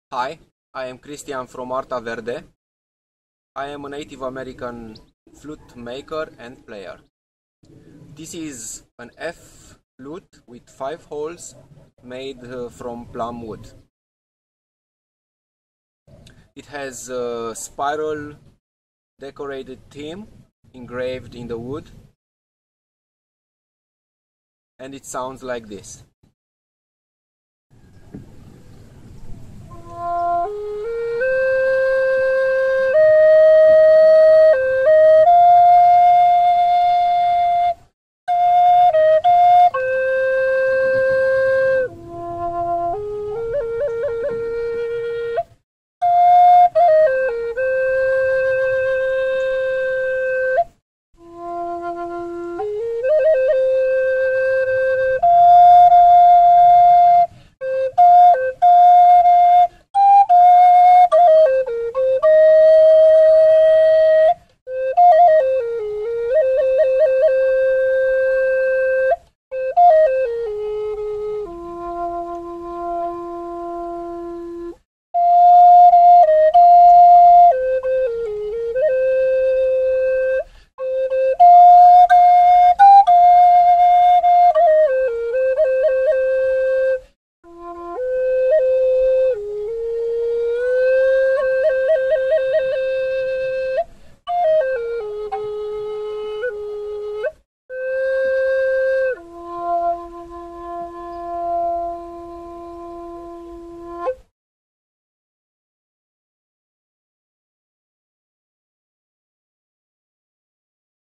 Hi, I am Cristian from Arta Verde. I am a Native American flute maker and player. This is an F flute with 5 holes made from plum wood. It has a spiral decorated theme engraved in the wood, and it sounds like this.